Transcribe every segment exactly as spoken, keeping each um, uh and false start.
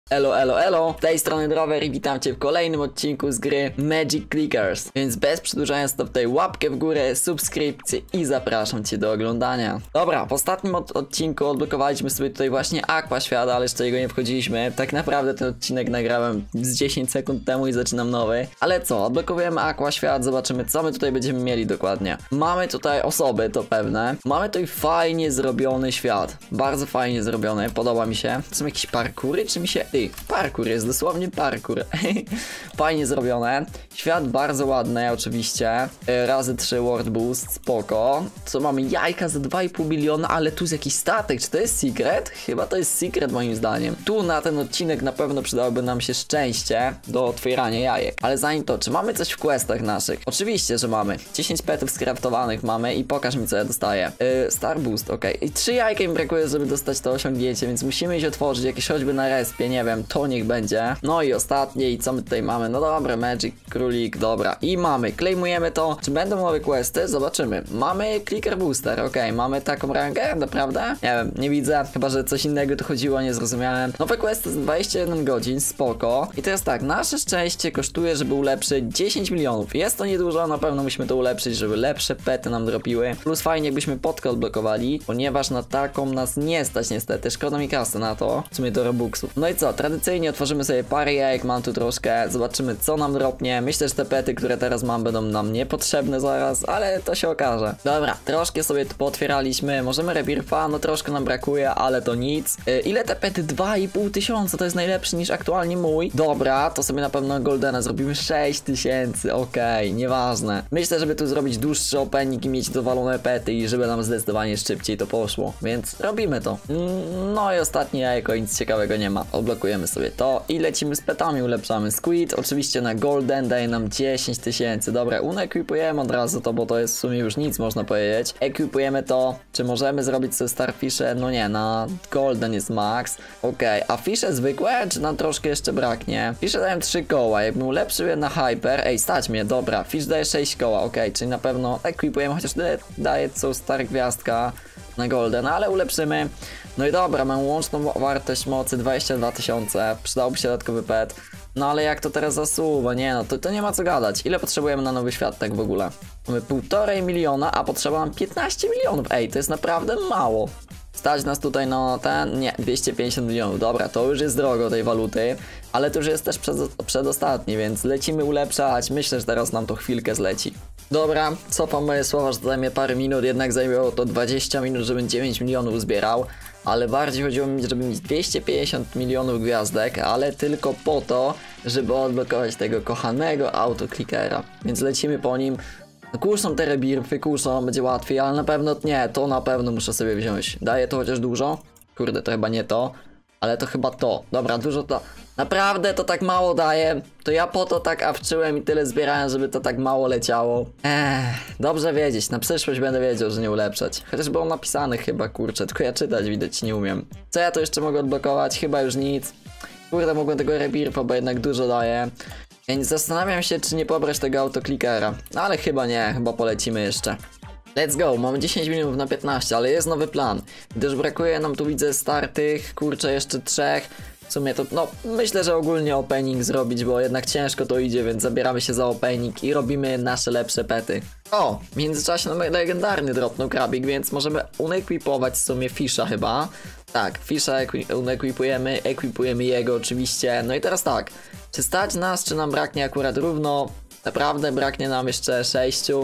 Elo, elo, elo, z tej strony Drover i witam cię w kolejnym odcinku z gry Magic Clickers. Więc bez przedłużania stop tutaj łapkę w górę, subskrypcję i zapraszam cię do oglądania. Dobra, w ostatnim od odcinku odblokowaliśmy sobie tutaj właśnie Aqua Świata, ale jeszcze jego nie wchodziliśmy. Tak naprawdę ten odcinek nagrałem z dziesięć sekund temu i zaczynam nowy. Ale co, odblokowujemy Aqua Świat, zobaczymy co my tutaj będziemy mieli dokładnie. Mamy tutaj osoby, to pewne. Mamy tutaj fajnie zrobiony świat. Bardzo fajnie zrobiony, podoba mi się. To są jakieś parkury, czy mi się... Ty, parkour jest, dosłownie parkour. Fajnie zrobione. Świat bardzo ładny oczywiście. Razy trzy World Boost, spoko. Co mamy? Jajka za dwa i pół miliona, ale tu jest jakiś statek. Czy to jest secret? Chyba to jest secret moim zdaniem. Tu na ten odcinek na pewno przydałoby nam się szczęście do otwierania jajek. Ale zanim to, czy mamy coś w questach naszych? Oczywiście, że mamy. dziesięć petów skraftowanych mamy i pokaż mi co ja dostaję. Yy, Star Boost, ok. I trzy jajka mi brakuje, żeby dostać to osiągnięcie, więc musimy iść otworzyć jakieś choćby na respie, nie wiem, to niech będzie. No i ostatnie, i co my tutaj mamy? No dobra, Magic, królik, dobra. I mamy, claimujemy to. Czy będą nowe questy? Zobaczymy. Mamy Clicker Booster, ok. Mamy taką rangę, naprawdę? Nie wiem, nie widzę. Chyba, że coś innego tu chodziło, nie zrozumiałem. Nowe questy za dwadzieścia jeden godzin, spoko. I teraz tak, nasze szczęście kosztuje, żeby ulepszyć dziesięć milionów. Jest to niedużo, na pewno musimy to ulepszyć, żeby lepsze pety nam dropiły. Plus fajnie, jakbyśmy podkę odblokowali, ponieważ na taką nas nie stać niestety. Szkoda mi kasy na to. W sumie do Robuxów. No i co? Tradycyjnie otworzymy sobie parę jajek, mam tu troszkę, zobaczymy co nam dropnie. Myślę, że te pety, które teraz mam, będą nam niepotrzebne zaraz, ale to się okaże. Dobra, troszkę sobie tu pootwieraliśmy, możemy rebirfa, no troszkę nam brakuje, ale to nic. Yy, ile te pety? dwa i pół tysiąca, to jest najlepszy niż aktualnie mój. Dobra, to sobie na pewno Goldena zrobimy sześć tysięcy, okej, okay, nieważne. Myślę, żeby tu zrobić dłuższy opening i mieć dowalone pety i żeby nam zdecydowanie szybciej to poszło, więc robimy to. No i ostatnie jajko, nic ciekawego nie ma. Odblokujemy sobie to i lecimy z petami, ulepszamy Squid, oczywiście na Golden daje nam dziesięć tysięcy. Dobra, unequipujemy od razu to, bo to jest w sumie już nic, można powiedzieć. Equipujemy to, czy możemy zrobić sobie Starfishe? No nie, na Golden jest max. Okej, okay. A fisze zwykłe, czy nam troszkę jeszcze braknie? Fisze dają trzy koła, jakbym ulepszył je na Hyper, ej, stać mnie, dobra, fish daje sześć koła, okej, okay. Czyli na pewno equipujemy, chociaż daje co Star Gwiazdka na Golden, ale ulepszymy. No i dobra, mam łączną wartość mocy dwadzieścia dwa tysiące, przydałby się dodatkowy pet. No ale jak to teraz zasuwa? Nie no, to, to nie ma co gadać. Ile potrzebujemy na nowy świat tak w ogóle? Mamy półtorej miliona, a potrzeba nam piętnaście milionów. Ej, to jest naprawdę mało. Stać nas tutaj na ten, nie, dwieście pięćdziesiąt milionów. Dobra, to już jest drogo tej waluty, ale to już jest też przed, przedostatni, więc lecimy ulepszać. Myślę, że teraz nam to chwilkę zleci. Dobra, cofam moje słowa, że to zajmie parę minut, jednak zajęło to dwadzieścia minut, żebym dziewięć milionów zbierał. Ale bardziej chodziło mi, żeby mieć dwieście pięćdziesiąt milionów gwiazdek, ale tylko po to, żeby odblokować tego kochanego autoklikera. Więc lecimy po nim. Kuszą te rebirfy, kuszą, będzie łatwiej, ale na pewno nie, to na pewno muszę sobie wziąć. Daje to chociaż dużo? Kurde, to chyba nie to, ale to chyba to. Dobra, dużo to... Naprawdę to tak mało daje, to ja po to tak awczyłem i tyle zbierałem, żeby to tak mało leciało. Ech, dobrze wiedzieć, na przyszłość będę wiedział, że nie ulepszać. Chociaż było napisane chyba, kurczę, tylko ja czytać widać nie umiem. Co ja to jeszcze mogę odblokować? Chyba już nic. Kurde, mogłem tego rebirfa, bo jednak dużo daje. Więc zastanawiam się, czy nie pobrać tego autoklikera. No ale chyba nie, chyba polecimy jeszcze. Let's go, mamy dziesięć milionów na piętnaście, ale jest nowy plan. Gdyż brakuje nam tu, widzę, startych, kurczę, jeszcze trzech. W sumie to, no, myślę, że ogólnie opening zrobić, bo jednak ciężko to idzie, więc zabieramy się za opening i robimy nasze lepsze pety. O, w międzyczasie nam legendarny dropnął krabik, więc możemy unequipować w sumie fisza chyba. Tak, fisza unequipujemy, equipujemy jego oczywiście. No i teraz tak, czy stać nas, czy nam braknie akurat równo? Naprawdę braknie nam jeszcze sześciu.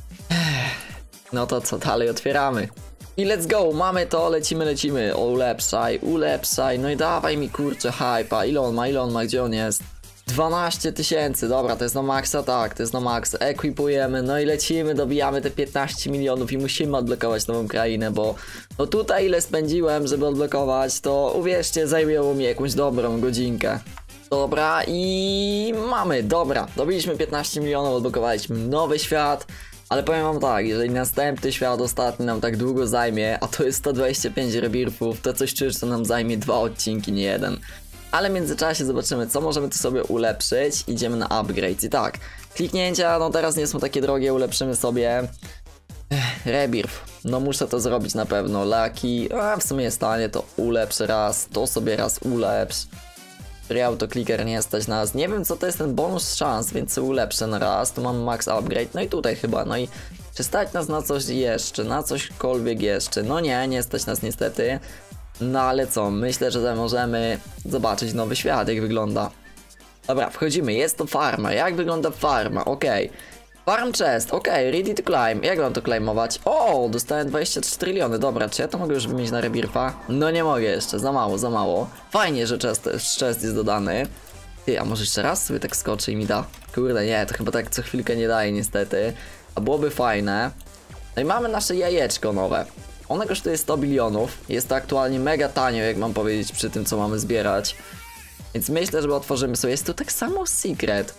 No to co, dalej otwieramy. I let's go, mamy to, lecimy, lecimy. O, ulepszaj, ulepszaj, no i dawaj mi kurczę hypa. Ile on ma, ile on ma, gdzie on jest? dwanaście tysięcy, dobra, to jest na maksa, tak, to jest na maksa. Equipujemy, no i lecimy, dobijamy te piętnaście milionów i musimy odblokować nową krainę, bo no tutaj ile spędziłem, żeby odblokować, to uwierzcie, zajęło mi jakąś dobrą godzinkę. Dobra, i mamy, dobra, dobiliśmy piętnaście milionów, odblokowaliśmy nowy świat. Ale powiem wam tak, jeżeli następny świat ostatni nam tak długo zajmie, a to jest sto dwadzieścia pięć rebirfów, to coś czuję, że to nam zajmie dwa odcinki, nie jeden. Ale w międzyczasie zobaczymy, co możemy tu sobie ulepszyć. Idziemy na upgrade. I tak, kliknięcia, no teraz nie są takie drogie, ulepszymy sobie Ech, rebirth. No muszę to zrobić na pewno. Lucky, a w sumie jest tanie, to ulepsz raz, to sobie raz ulepsz. Free autoclicker nie stać nas. Nie wiem co to jest ten bonus szans, więc sobie ulepszę na raz. Tu mam max upgrade, no i tutaj chyba, no i czy stać nas na coś jeszcze, na cośkolwiek jeszcze? No nie, nie stać nas niestety. No ale co, myślę, że możemy zobaczyć nowy świat, jak wygląda. Dobra, wchodzimy, jest to farma, jak wygląda farma, okej. Okay. Farm chest, okej, okay. Ready to climb, jak mam to claimować? O, dostałem dwadzieścia trzy tryliony, dobra, czy ja to mogę już wymienić na rebirfa? No nie mogę jeszcze, za mało, za mało. Fajnie, że chest, chest jest dodany. Ty, a może jeszcze raz sobie tak skoczy i mi da? Kurde, nie, to chyba tak co chwilkę nie daje niestety. A byłoby fajne. No i mamy nasze jajeczko nowe. One kosztuje sto bilionów. Jest to aktualnie mega tanio, jak mam powiedzieć, przy tym co mamy zbierać. Więc myślę, że otworzymy sobie. Jest tu tak samo secret.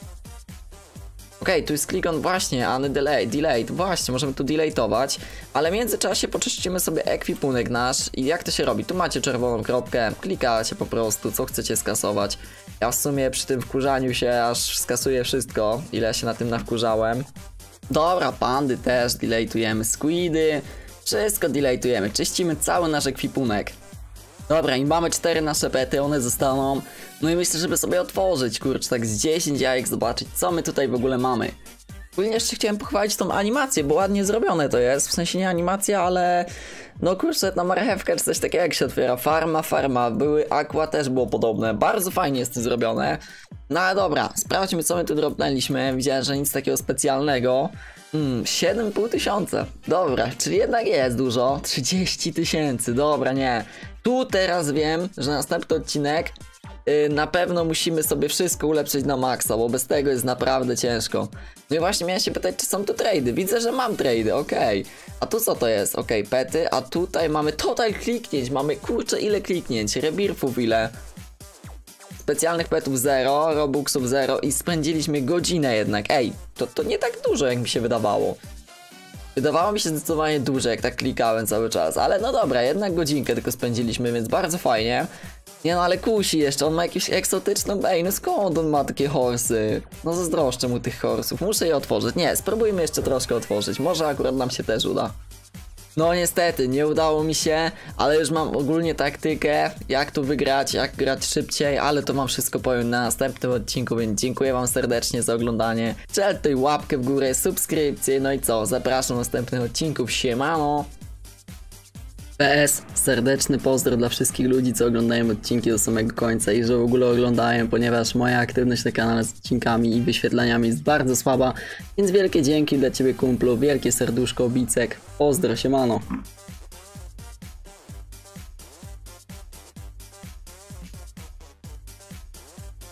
Okej, okay, tu jest click on właśnie, a nie delay, delayed, właśnie, możemy tu delaytować. Ale w międzyczasie poczyścimy sobie ekwipunek nasz. I jak to się robi? Tu macie czerwoną kropkę, klikacie po prostu, co chcecie skasować. Ja w sumie przy tym wkurzaniu się aż skasuję wszystko, ile się na tym nawkurzałem. Dobra, pandy też delaytujemy, squidy. Wszystko delaytujemy, czyścimy cały nasz ekwipunek. Dobra, i mamy cztery nasze pety, one zostaną. No i myślę, żeby sobie otworzyć, kurczę, tak z dziesięć jajek, zobaczyć, co my tutaj w ogóle mamy. Ogólnie jeszcze chciałem pochwalić tą animację, bo ładnie zrobione to jest, w sensie nie animacja, ale... No kurczę, na marchewkę czy coś takiego jak się otwiera, farma, farma, były aqua też było podobne, bardzo fajnie jest to zrobione. No ale dobra, sprawdźmy co my tu dropnęliśmy, widziałem, że nic takiego specjalnego. Hmm, siedem i pół tysiąca, dobra, czyli jednak jest dużo, trzydzieści tysięcy, dobra, nie. Tu teraz wiem, że następny odcinek yy, na pewno musimy sobie wszystko ulepszyć na maksa, bo bez tego jest naprawdę ciężko. No i właśnie miałem się pytać, czy są tu trady. Widzę, że mam trady, okej. Okay. A tu co to jest? Okej, okay, pety, a tutaj mamy total kliknięć, mamy kurczę ile kliknięć, rebirfów ile. Specjalnych petów zero, robuxów zero i spędziliśmy godzinę jednak. Ej, to, to nie tak dużo jak mi się wydawało. Wydawało mi się zdecydowanie dużo, jak tak klikałem cały czas, ale no dobra, jednak godzinkę tylko spędziliśmy, więc bardzo fajnie. Nie no, ale kusi jeszcze, on ma jakąś egzotyczną, ej, no skąd on ma takie horsy? No zazdroszczę mu tych horsów, muszę je otworzyć. Nie, spróbujmy jeszcze troszkę otworzyć, może akurat nam się też uda. No niestety, nie udało mi się, ale już mam ogólnie taktykę, jak tu wygrać, jak grać szybciej, ale to mam wszystko powiem na następnym odcinku, więc dziękuję wam serdecznie za oglądanie. Strzel tutaj łapkę w górę, subskrypcję, no i co, zapraszam do następnych odcinków, siemano! P S, serdeczny pozdro dla wszystkich ludzi, co oglądają odcinki do samego końca i że w ogóle oglądają, ponieważ moja aktywność na kanale z odcinkami i wyświetleniami jest bardzo słaba, więc wielkie dzięki dla ciebie kumplu, wielkie serduszko, bicek, pozdro, siemano.